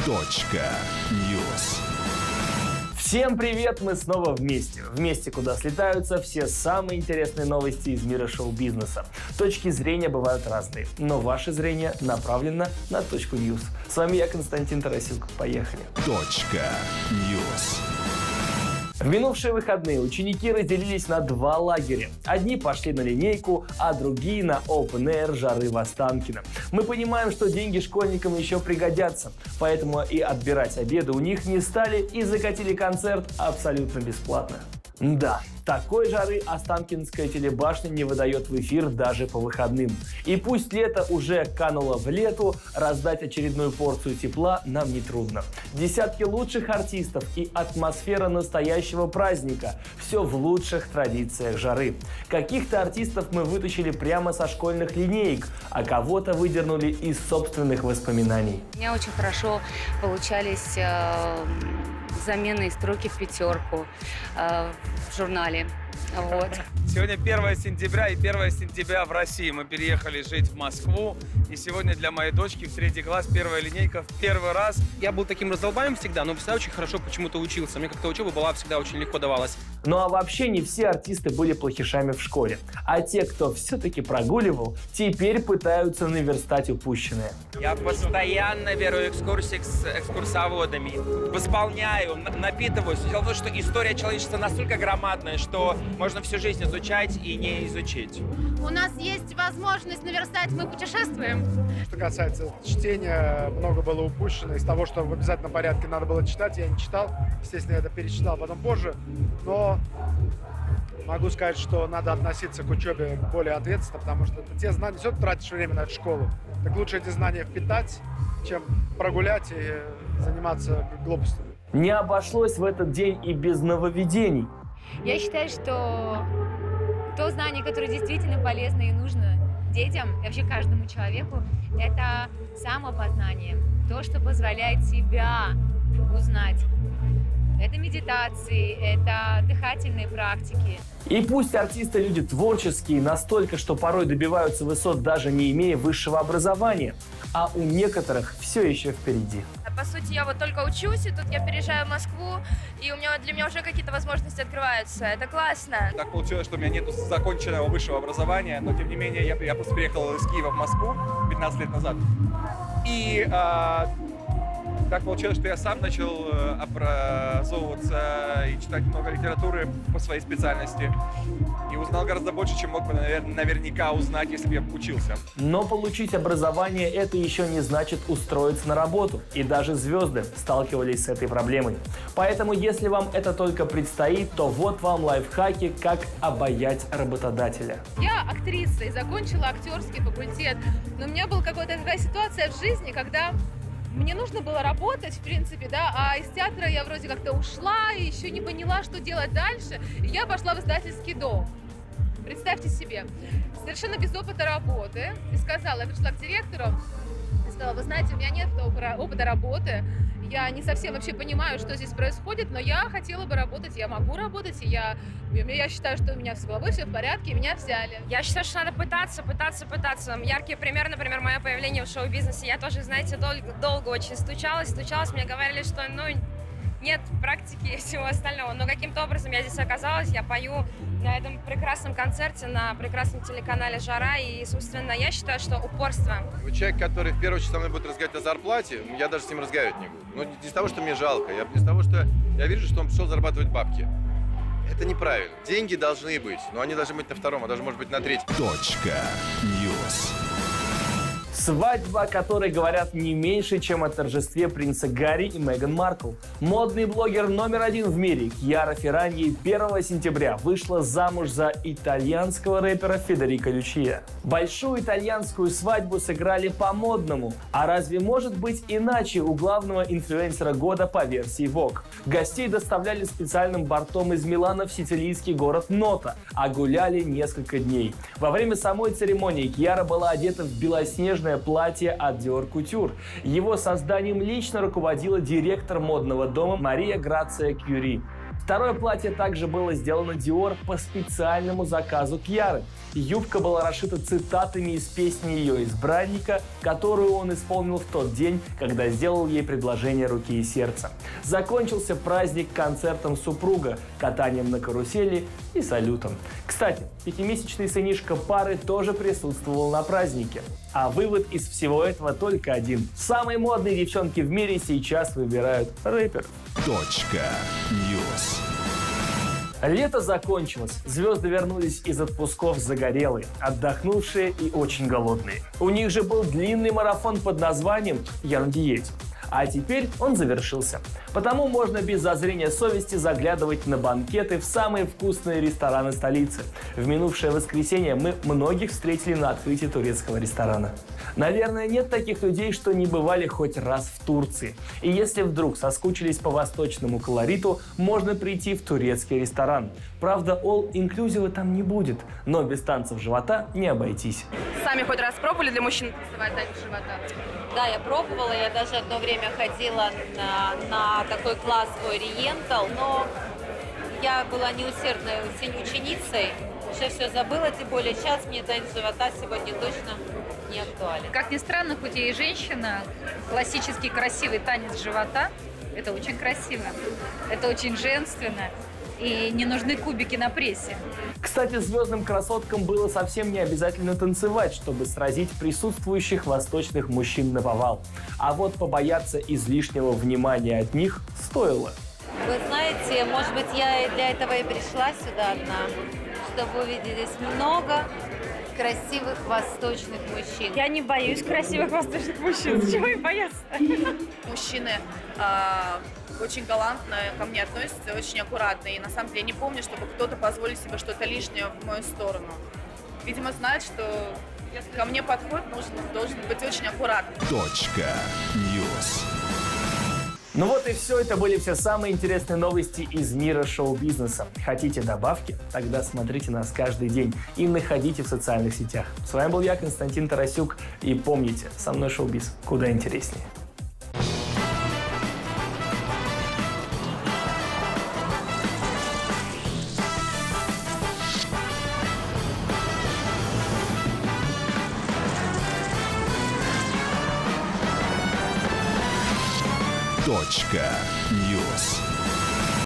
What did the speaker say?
News. Всем привет! Мы снова вместе. Вместе, куда слетаются все самые интересные новости из мира шоу-бизнеса. Точки зрения бывают разные, но ваше зрение направлено на .News. С вами я, Константин Тарасюк. Поехали! News. В минувшие выходные ученики разделились на два лагеря. Одни пошли на линейку, а другие на Open Air жары в Останкино. Мы понимаем, что деньги школьникам еще пригодятся, поэтому и отбирать обеды у них не стали и закатили концерт абсолютно бесплатно. Да, такой жары Останкинская телебашня не выдает в эфир даже по выходным. И пусть лето уже кануло в лету, раздать очередную порцию тепла нам не трудно. Десятки лучших артистов и атмосфера настоящего праздника. Все в лучших традициях жары. Каких-то артистов мы вытащили прямо со школьных линеек, а кого-то выдернули из собственных воспоминаний. У меня очень хорошо получались замены и строки в пятерку в журнале. Вот. Сегодня 1 сентября, и 1 сентября в России. Мы переехали жить в Москву, и сегодня для моей дочки в 3 класс первая линейка в первый раз. Я был таким раздолбаем всегда, но всегда очень хорошо почему-то учился. Мне как-то учеба была всегда очень легко давалась. Ну а вообще не все артисты были плохишами в школе. А те, кто все-таки прогуливал, теперь пытаются наверстать упущенное. Я постоянно беру экскурсии с экскурсоводами, восполняю, напитываюсь. Дело в том, что история человечества настолько громадная, что можно всю жизнь изучать и не изучить. У нас есть возможность наверстать, мы путешествуем. Что касается чтения, много было упущено. Из того, что в обязательном порядке надо было читать, я не читал. Естественно, я это перечитал потом позже. Но могу сказать, что надо относиться к учебе более ответственно, потому что те знания, все тратишь время на эту школу. Так лучше эти знания впитать, чем прогулять и заниматься глупостями. Не обошлось в этот день и без нововведений. Я считаю, что то знание, которое действительно полезно и нужно детям, и вообще каждому человеку, это самопознание. То, что позволяет себя узнать. Это медитации, это дыхательные практики. И пусть артисты люди творческие настолько, что порой добиваются высот, даже не имея высшего образования, а у некоторых все еще впереди. По сути, я вот только учусь, и тут я переезжаю в Москву, и для меня уже какие-то возможности открываются. Это классно. Так получилось, что у меня нет законченного высшего образования, но тем не менее я просто приехал из Киева в Москву 15 лет назад. И так получилось, что я сам начал образовываться и читать много литературы по своей специальности. И узнал гораздо больше, чем мог бы наверняка узнать, если бы я учился. Но получить образование – это еще не значит устроиться на работу. И даже звезды сталкивались с этой проблемой. Поэтому, если вам это только предстоит, то вот вам лайфхаки, как обаять работодателя. Я актриса и закончила актерский факультет, но у меня была какая-то такая ситуация в жизни, когда мне нужно было работать, в принципе, да, а из театра я вроде как-то ушла и еще не поняла, что делать дальше. И я пошла в издательский дом. Представьте себе, совершенно без опыта работы. И сказала, я пришла к директору и сказала: вы знаете, у меня нет опыта работы, я не совсем вообще понимаю, что здесь происходит, но я хотела бы работать, я могу работать, и я считаю, что у меня с головой все в порядке, и меня взяли. Я считаю, что надо пытаться. Яркий пример, например, мое появление в шоу-бизнесе. Я тоже, знаете, долго очень стучалась, мне говорили, что, нет практики и всего остального. Но каким-то образом я здесь оказалась, я пою на этом прекрасном концерте, на прекрасном телеканале «Жара». И, собственно, я считаю, что упорство. Человек, который в первую очередь со мной будет разговаривать о зарплате, я даже с ним разговаривать не буду. Но не из того, что мне жалко, из того, что я вижу, что он пришел зарабатывать бабки. Это неправильно. Деньги должны быть, но они должны быть на втором, а даже, может быть, на третьем. News. Свадьба, о которой говорят не меньше, чем о торжестве принца Гарри и Меган Маркл. Модный блогер номер 1 в мире Кьяра Ферраньи 1 сентября вышла замуж за итальянского рэпера Федерико Лючия. Большую итальянскую свадьбу сыграли по-модному. А разве может быть иначе у главного инфлюенсера года по версии Vogue? Гостей доставляли специальным бортом из Милана в сицилийский город Нота, а гуляли несколько дней. Во время самой церемонии Кьяра была одета в белоснежное платье от Dior Couture. Его созданием лично руководила директор модного дома Мария Грация Кюри. Второе платье также было сделано Dior по специальному заказу Кьяры. Юбка была расшита цитатами из песни ее избранника, которую он исполнил в тот день, когда сделал ей предложение руки и сердца. Закончился праздник концертом супруга, катанием на карусели и салютом. Кстати, 5-месячный сынишка пары тоже присутствовал на празднике. А вывод из всего этого только один. Самые модные девчонки в мире сейчас выбирают рэперов. .news. Лето закончилось, звезды вернулись из отпусков загорелые, отдохнувшие и очень голодные. У них же был длинный марафон под названием «Я на диете». А теперь он завершился. Потому можно без зазрения совести заглядывать на банкеты в самые вкусные рестораны столицы. В минувшее воскресенье мы многих встретили на открытии турецкого ресторана. Наверное, нет таких людей, что не бывали хоть раз в Турции. И если вдруг соскучились по восточному колориту, можно прийти в турецкий ресторан. Правда, all-inclusive там не будет, но без танцев живота не обойтись. Сами хоть раз пробовали для мужчин танцевать танец живота? Да, я пробовала, я даже одно время ходила на такой класс в Ориентал, но я была неусердной ученицей, уже все забыла, тем более сейчас мне танец живота сегодня точно не актуален. Как ни странно, хоть я и женщина, классический красивый танец живота – это очень красиво, это очень женственно. И не нужны кубики на прессе. Кстати, звездным красоткам было совсем не обязательно танцевать, чтобы сразить присутствующих восточных мужчин наповал. А вот побояться излишнего внимания от них стоило. Вы знаете, может быть, я и для этого и пришла сюда одна, чтобы увидеть много красивых восточных мужчин. Я не боюсь красивых восточных мужчин. Чего им бояться? Мужчины очень галантно ко мне относятся, очень аккуратно. И на самом деле я не помню, чтобы кто-то позволил себе что-то лишнее в мою сторону. Видимо, знает, что ко мне подход должен быть очень аккуратным. .news. Ну вот и все, это были все самые интересные новости из мира шоу-бизнеса. Хотите добавки? Тогда смотрите нас каждый день и находите в социальных сетях. С вами был я, Константин Тарасюк, и помните, со мной шоу-биз куда интереснее. .news.